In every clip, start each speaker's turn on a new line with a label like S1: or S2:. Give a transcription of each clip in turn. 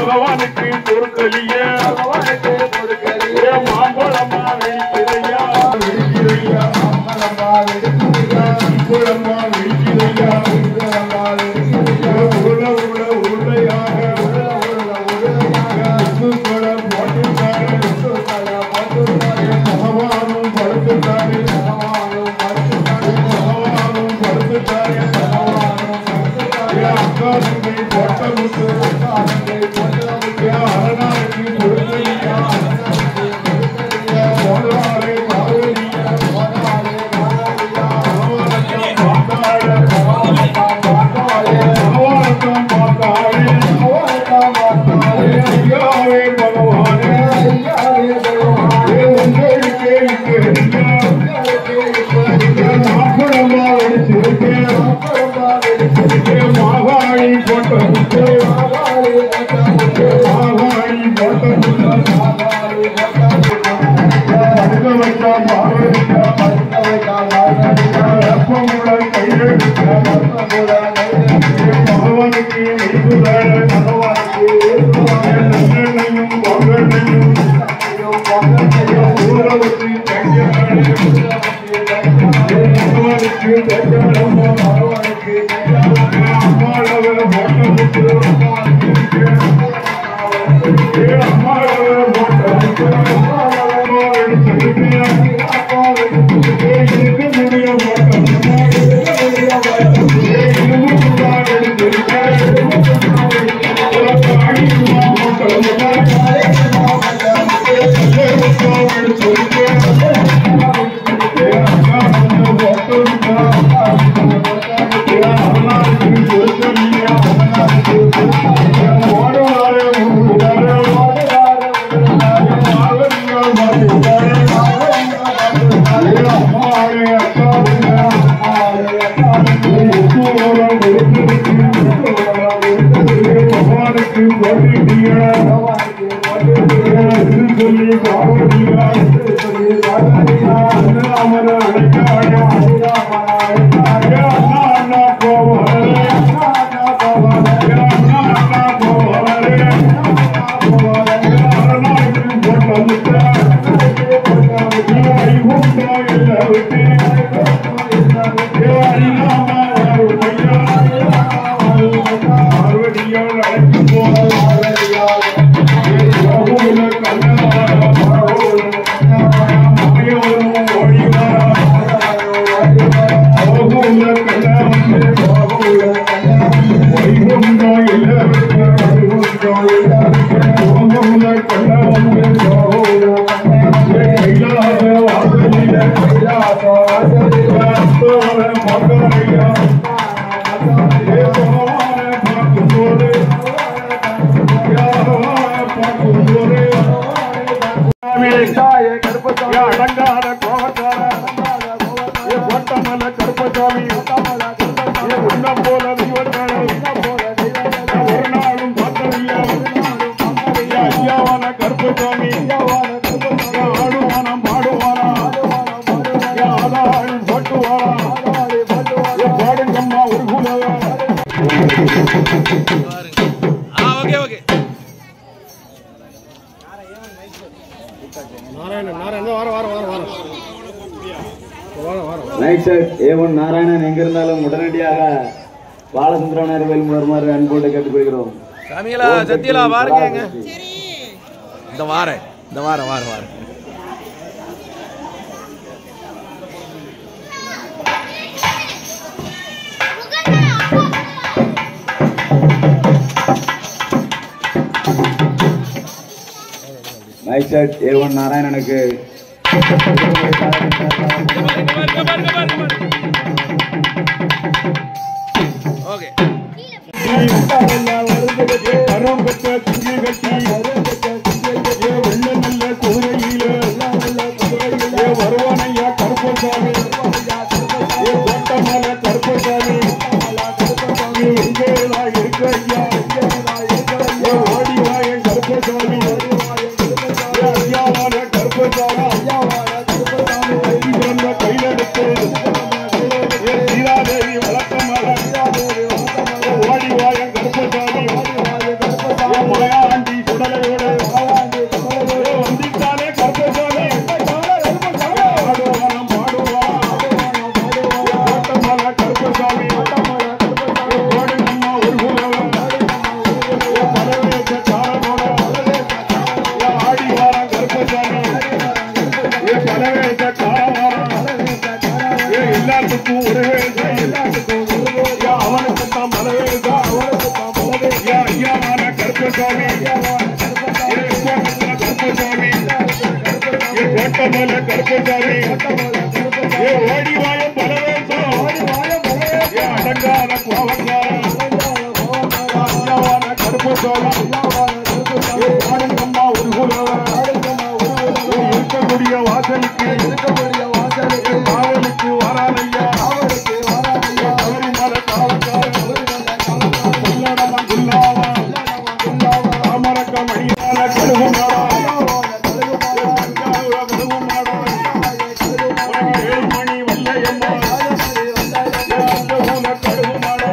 S1: பகவானுக்கு பொருட்களியே மாம்பழமா வெடிக்கிறையா வெடிக்கிறையா குழம்பா வெடிக்கிறையா உருளையாக பகவானும் படுத்துட்டாரு பகவானும் படுத்துட்டாரு அக்காரங்கை போட்ட முட்டு அரணாருக்கு பொருளையா போனாரே பாவலியா ஐயாவே பகவானே உங்களுக்கு மாப்பிளமா வெடிச்சிருக்கேன் மாகாணி போட்ட முட்டு மாகாணி போட்ட முட்டு படுக்க வைக்கா பார்வதிக்கா வெப்பமுள்ள கையெழுத்த பகவானுக்கு நல்லெண்ணையும் பொங்கலையும் ஊரவற்றி பகவானுக்கு அம்மாளவர் போட்ட அம்மாளவர் போட்ட இருக்க முடிய அடங்காத கோபத்தார கோட்டமல்ல கருப்பசாமி உன்ன போல தெய்வத்தாரே ஒரு நாளும் பார்த்ததில்லை ஐயாவான கருப்பசாமி ஆடுவானம் பாடுவானா ஆதாரம் போட்டுவானா பாடுங்கம்மா ஒரு குலவா
S2: நாராயணன் எங்கிருந்தாலும் உடனடியாக பாலசுந்தரனார் கோயில் முன்னருமாறு அன்போடு கேட்டுக்கொள்கிறோம்.
S3: சத்தியலா வாருங்க. இந்த வார
S2: மைக் செட் A1 நாராயணனுக்கு
S3: ஓகே
S1: கரம் பெற்ற துணி கட்டி வெள்ள நல்ல குதிரையில வருவானையா கருப்பசாமி கோட்டமல கருப்பசாமி எங்கேலா இருக்க ஐயா ஓடிவாய கருப்பசாமி ஐயாவான கருப்பசாமி கையிலெடுத்து சீதாதேவி வழக்கமாக ஓடிவாய கருப்பசாமி மலையாளம் கருப்பசாமி கருப்பசாமி கோட்டமல கருப்பசாமி ஓடிவாயம் பலவேசம் அடங்காத கோவக்கார கருப்பசாமி ஆனந்தம்மா ஒரு இருக்கக்கூடிய வாசலுக்கு காவலுக்கு வராதையா சபரிமலை காமரக்க மணியான கழுகு மாடா ஏழுமணி வல்லையம்மா கழுகு மாடா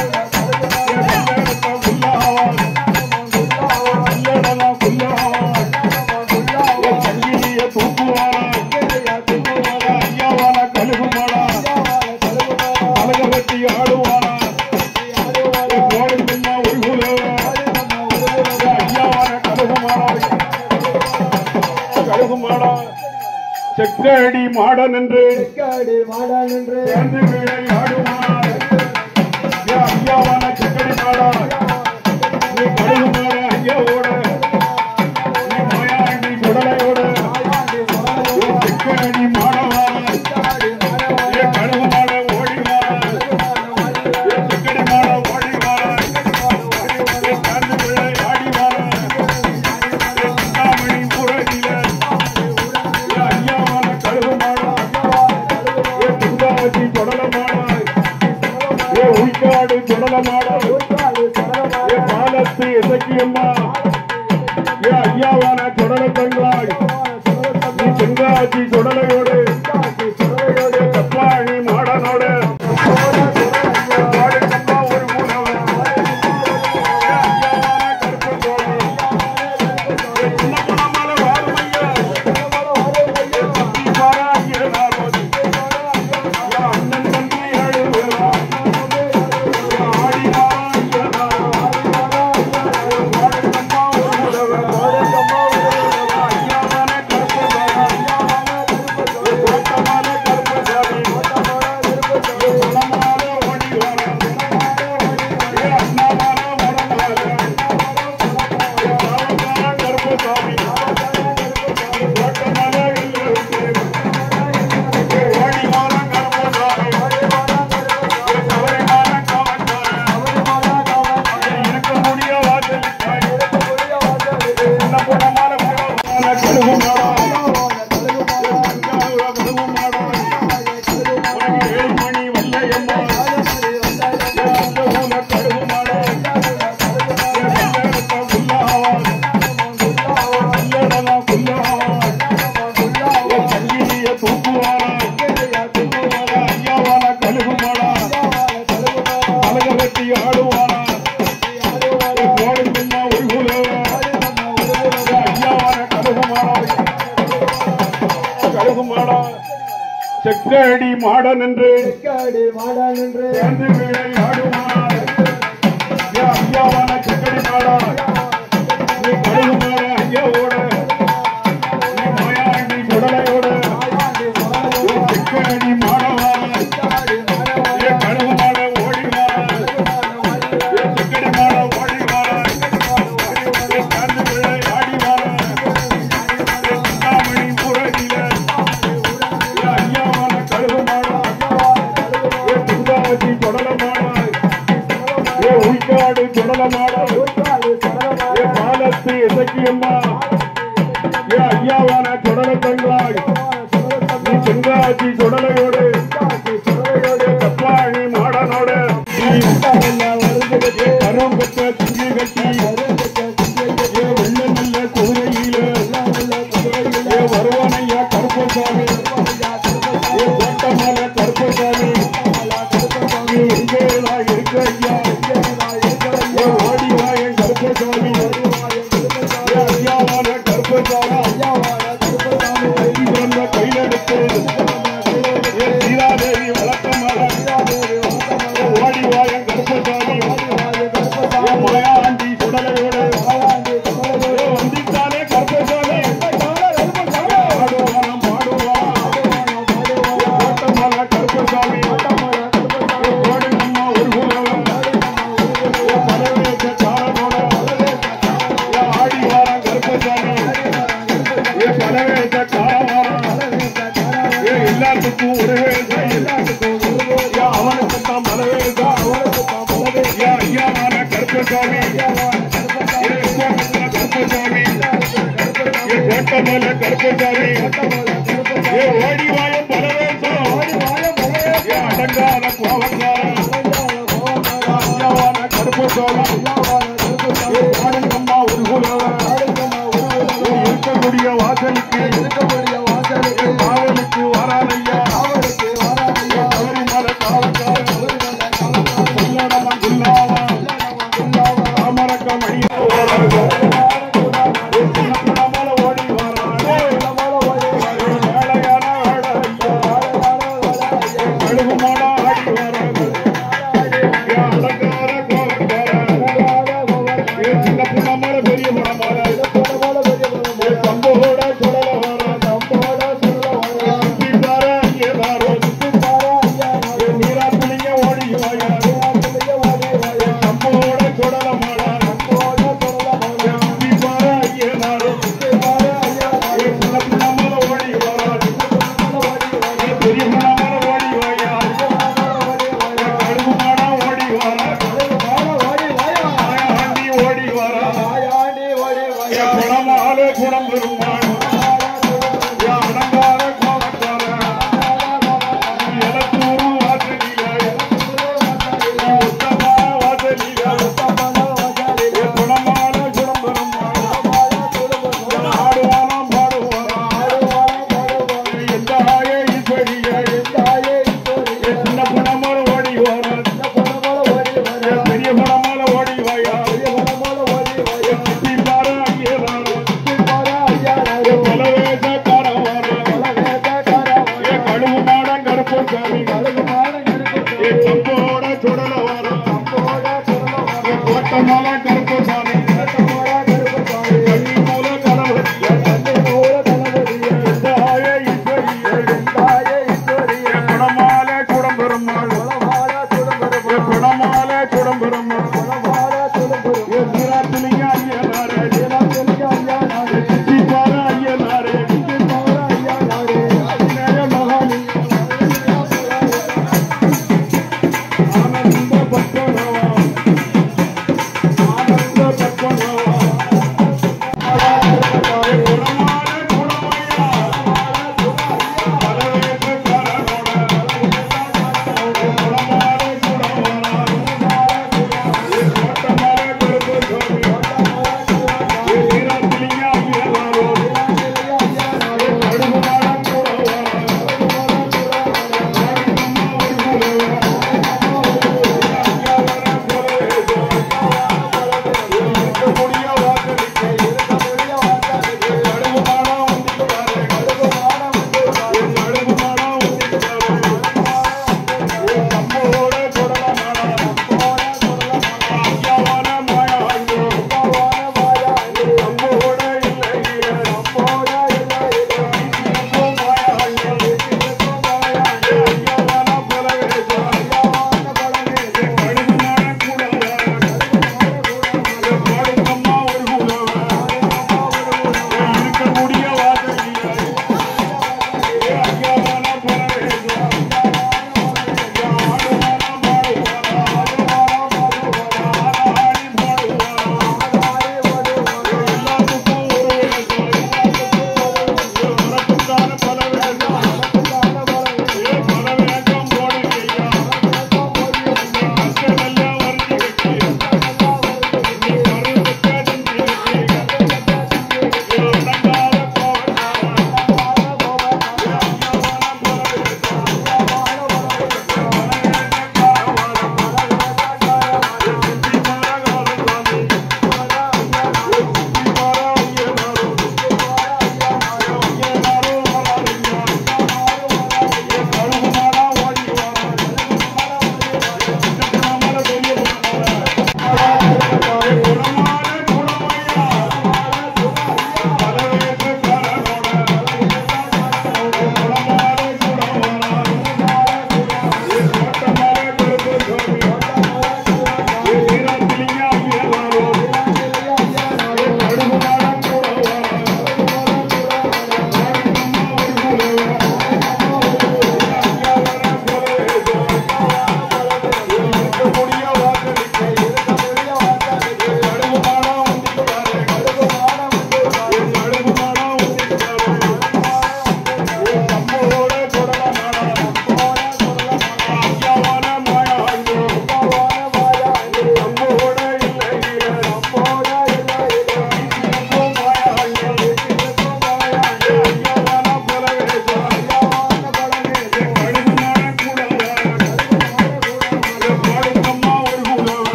S1: சங்கிலிய தூக்குவாரா ஐயாவான கழுகு மாடா அழகவத்தி ஆடுவாரா கோடம்மா ஒரு ஐயாவான கழுகு மாடா செக்கடி மாடன் என்று சேர்ந்து விளையாடுவார் ஐயாவான செக்கடி மாடா நீ கழுகு மாட ஐயாவோட நீ மாயாண்டி குடலையோட செக்கடி மாடவார கழுகு மாட ஓடிவார செக்கடி மாட ஓடிவார சேர்ந்து விளையாடிவார சிந்தாமணி புரடியில ஐயாவான கழுகு மாடா துர்காவதி தொடல மாடா உள்காடு தொடல மாடா பாலத்து இசக்கியம்மா ஐயாவான தொடல தங்களாய் நீ செங்காட்சி தொடலையோடு கப்பாணி மாடனோடு ஒரு மூலவன் செக்கடி மாடன் என்று சேர்ந்து விளையாடுவார் ஐயாவான செக்கடி மாடா நீ கழுகு மாட ஐயாவோட நீ மாயாண்டி குடலையோட செக்கடி மாடவார கழுகு மாட ஓடிவார செக்கடி மாட ஓடிவார சேர்ந்து விளையாடிவார சிந்தாமணி புரடியில ஐயாவான கழுகு மாடா துர்காவதி தொடல மாடா உள்காடு தொடல மாடா பாலத்து இசக்கியம்மா ஐயாவான தொடல தங்களாய் நீ செங்காட்சி தொடலையோடு கப்பாணி மாடனோட கரம் பெற்ற துணி கட்டி வெள்ள நல்ல குதிரையில வருவானையா கருப்பசாமி கோட்டமல கருப்பசாமி எங்கேடா இருக்க ஐயா ஓடிவாய கருப்பசாமி ஐயாவான கருப்பசாமி கையிலெடுத்து சீதாதேவி வழக்கமாக ஓடிவாய கருப்பசாமி மாயாண்டி சுடலையோட ஒட்டமல கருப்பசாமி ஓடிவாயம் பலவேசம் அடங்காத கோவக்காரன் கருப்பசாமி அம்மா ஒரு இருக்கக்கூடிய வாசலுக்கு காவலுக்கு வராதையா சபரிமலை காவல்காரன் அமரக்க மணியா Come on.